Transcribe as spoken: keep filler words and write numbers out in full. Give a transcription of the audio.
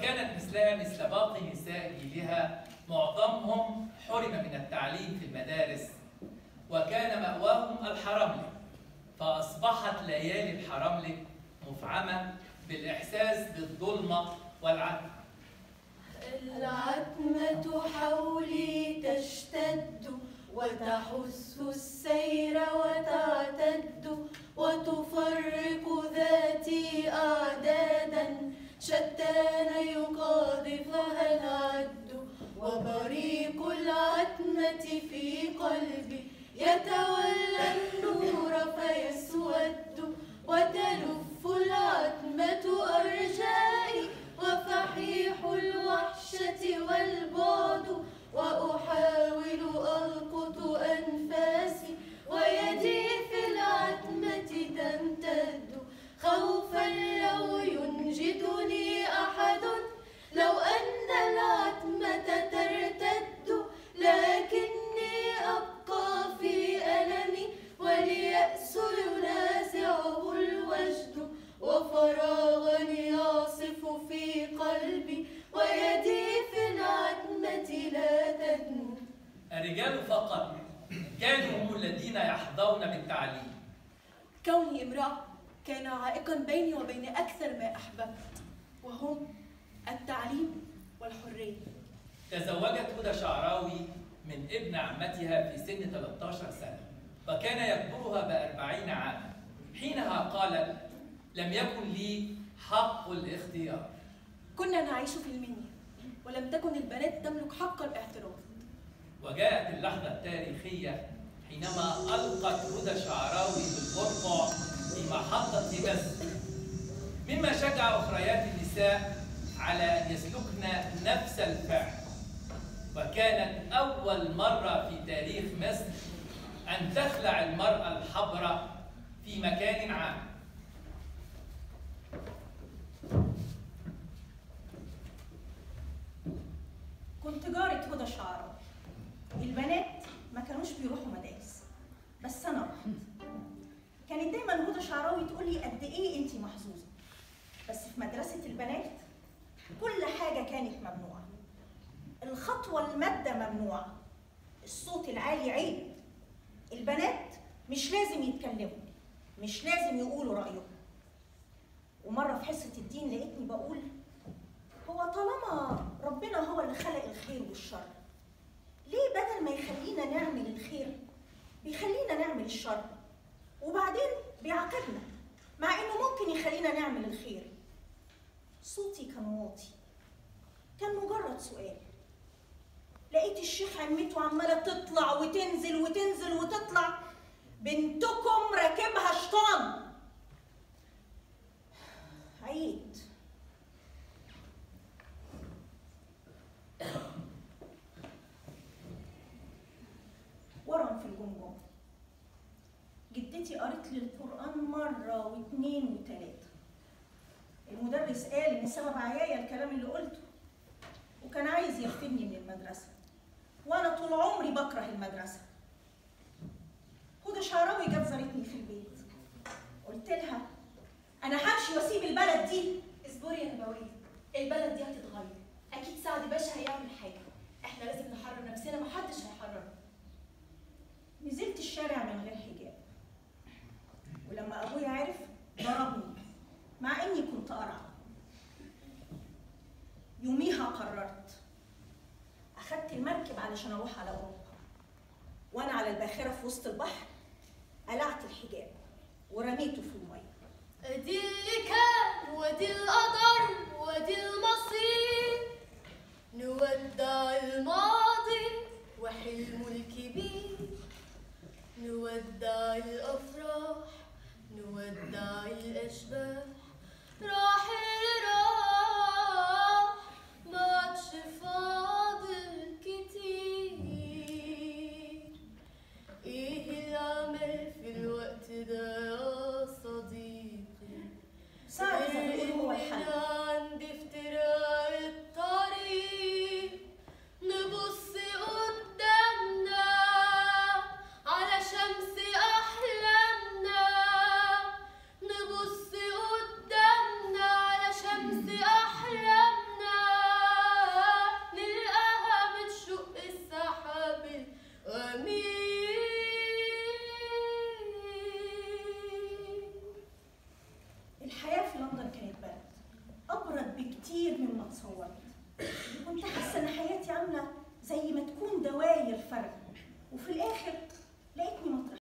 وكانت مثلها مثل باقي نساء جيلها معظمهم حرم من التعليم في المدارس، وكان مأواهم الحرملة، فأصبحت ليالي الحرملة مفعمة بالإحساس بالظلمة والعتمة. العتمة حولي تشتد وتحث السير وتعتد، وتفرق ذاتي أعدادا شتان يقاذفها العد، وبريق العتمة في قلبي يتولى النور فيسود، وتلف العتمة أرجائي وفحيح الوحشة والبعد، وأحاول ألقط أنفاسي ويدي في العتمة تمتد، خوفا لو ينجدني أحد، لو أن العتمة ترتد، لكني أبقى في ألمي واليأس ينازعه الوجد، وفراغني يعصف في قلبي ويدي في العتمة لا تدنو. الرجال فقط كانوا هم الذين يحظون بالتعليم. كوني امرأة كان عائقا بيني وبين أكثر ما أحببت، وهم التعليم والحرية. تزوجت هدى شعراوي من ابن عمتها في سن ثلاث عشرة سنة، وكان يكبرها بأربعين عاما. حينها قالت: لم يكن لي حق الاختيار. كنا نعيش في المنيا، ولم تكن البنات تملك حق الاعتراض. وجاءت اللحظة التاريخية حينما ألقت هدى شعراوي بالبرقع في محطة مصر، مما شجع أخريات النساء على أن يسلكن نفس الفعل. وكانت أول مرة في تاريخ مصر أن تخلع المرأة الحبرة في مكان عام. كنت جارة هدى شعراوي. البنات ما كانوش بيروحوا مدارس، بس أنا رحت. كانت دايما هدى شعراوي تقول لي قد إيه أنتي محظوظة. بس في مدرسة البنات كل حاجة كانت ممنوعة. الخطوة المادة ممنوعة. الصوت العالي عيب. البنات مش لازم يتكلموا، مش لازم يقولوا رأيهم. ومرة في حصة الدين لقيتني بقول: هو طالما ربنا هو اللي خلق الخير والشر، ليه بدل ما يخلينا نعمل الخير بيخلينا نعمل الشر؟ وبعدين بيعاقبنا مع انه ممكن يخلينا نعمل الخير. صوتي كان واطي، كان مجرد سؤال. لقيت الشيخ عمته عماله تطلع وتنزل وتنزل وتطلع: بنتكم راكبها شيطان. عيد. ورم في الجمجمة. جدتي قرت لي القرآن مرة واثنين وثلاثة. المدرس قال إن سبب عيايا الكلام اللي قلته، وكان عايز يرفدني من المدرسة، وأنا طول عمري بكره المدرسة. هدى شعراوي جت زارتني في البيت. قلت لها: أنا همشي وأسيب البلد دي. اصبري يا نبوية، البلد دي هتتغير. أكيد سعد باشا هيعمل حاجة. إحنا لازم نحرر نفسنا، محدش هيحررنا. نزلت الشارع من غير حجاب، ولما أبويا عرف ضربني مع إني كنت قرعة. يوميها قررت أخدت المركب علشان أروح على أوروبا، وأنا على الباخرة في وسط البحر قلعت الحجاب ورميته في المية. أدي اللي كان ودي القدر ودي المصير،